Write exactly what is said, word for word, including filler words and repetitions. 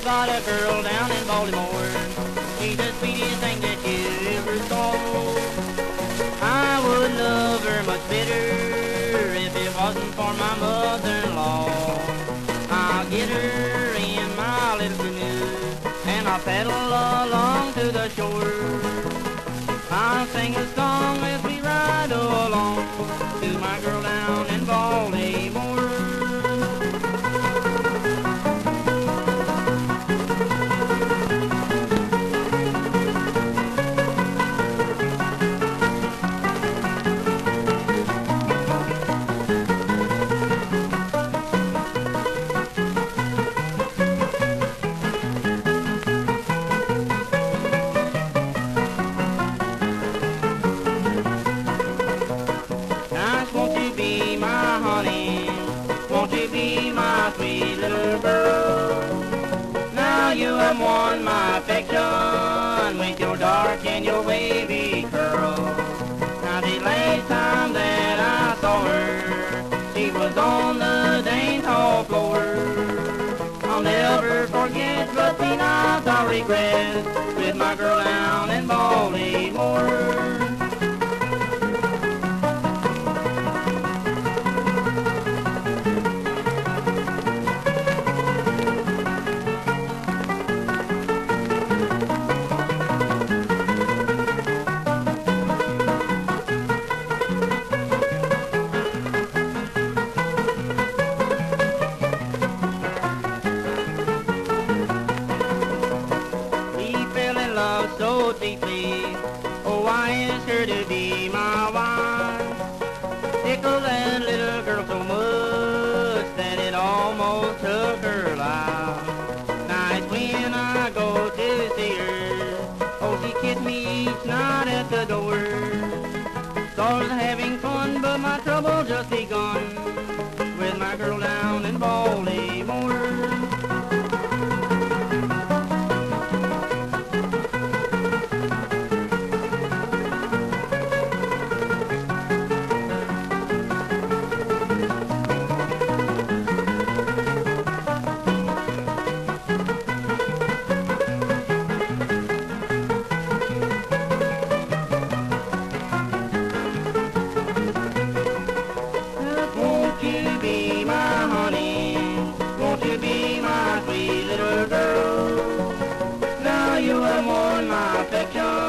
got a girl down in Baltimore. She's the sweetest thing that you ever saw. I would love her much better if it wasn't for my mother-in-law. I'll get her in my little canoe and I'll paddle along to the shore. I'll sing a song as we ride along to my girl down in Baltimore. Won't you be my sweet little girl? Now you have won my affection with your dark and your wavy curl. Now the last time that I saw her, she was on the dance hall floor. I'll never forget but the nights I regret with my girl down in Baltimore. Love so deeply, oh, I asked her to be my wife. Tickled that little girl so much that it almost took her life. Nights when I go to see her, oh, she kissed me each night at the door. Started having fun, but my trouble just begun with my girl down in Baltimore. Won't you be my honey? Won't you be my sweet little girl? Now you have won my affection